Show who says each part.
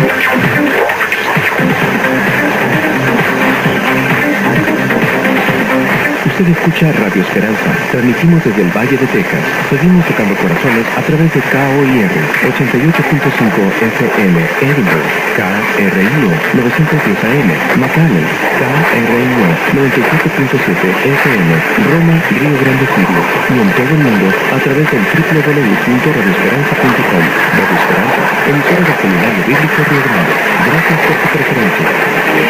Speaker 1: Usted escucha Radio Esperanza. Transmitimos desde el Valle de Texas. Seguimos tocando corazones a través de KOIR 88.5 FM, Edinburgh, KRIO 910 AM, McAllen, KRIO 97.7 FM, Roma, Río Grande Sirio, y en todo el mundo a través del www.radioesperanza.com. Radio Esperanza, emisora del Seminario Bíblico Río Grande. Gracias por su preferencia.